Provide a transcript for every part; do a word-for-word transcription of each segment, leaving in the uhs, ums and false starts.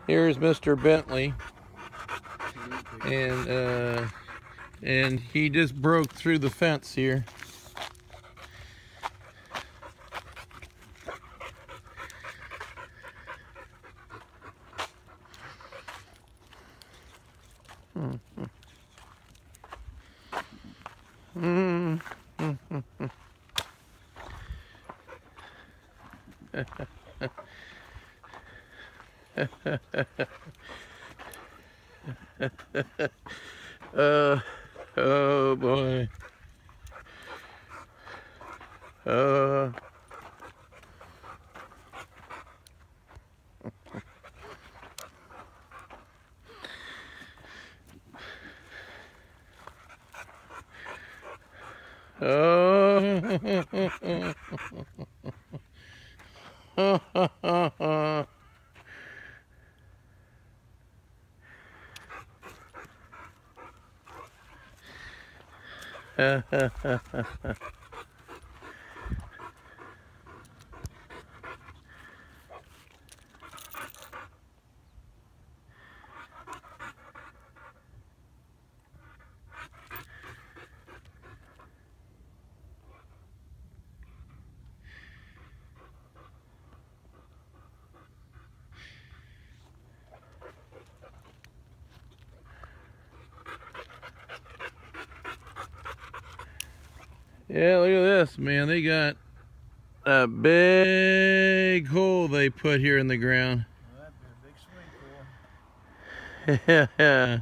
Here's Mister Bentley, and uh, and he just broke through the fence here. Mm-hmm. uh, oh boy. Uh, oh. Yeah, look at this, man. They got a big hole they put here in the ground. Well, that'd be a big swing for them. Yeah.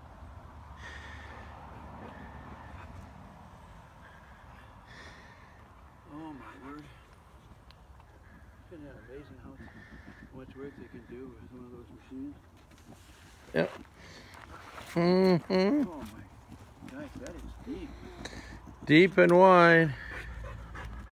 Oh my word. Isn't that amazing how much work they can do with one of those machines? Yep. Mm-hmm. Oh my gosh, that is deep. Deep and wide.